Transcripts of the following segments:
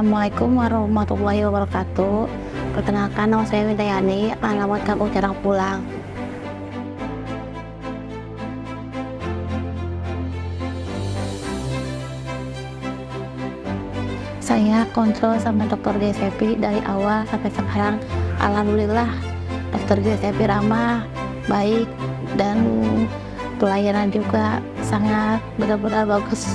Assalamualaikum warahmatullahi wabarakatuh. Perkenalkan, nama saya Wintayani, alamat kampung Jarang Pulang. Saya kontrol sama dokter GSP dari awal sampai sekarang. Alhamdulillah, dokter GSP ramah, baik, dan pelayanan juga sangat benar-benar bagus.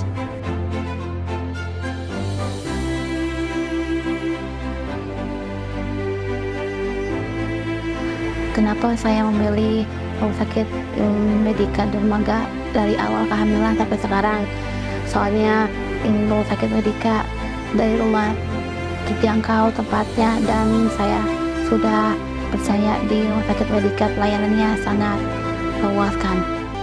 Kenapa saya memilih rumah sakit Medika Dermaga dari awal kehamilan sampai sekarang? Soalnya rumah sakit Medika dari rumah terjangkau tempatnya, dan saya sudah percaya di rumah sakit Medika, pelayanannya sangat memuaskan.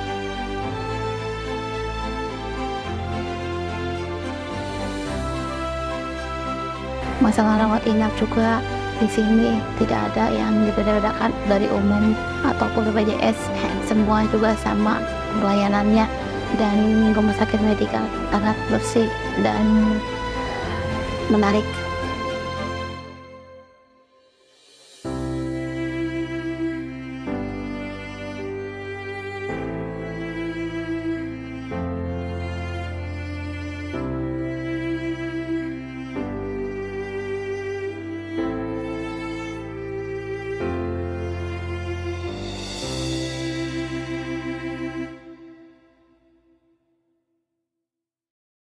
Masalah rawat inap juga di sini tidak ada yang dibedakan dari umum ataupun BPJS, semua juga sama pelayanannya, dan rumah sakit Medika sangat bersih dan menarik.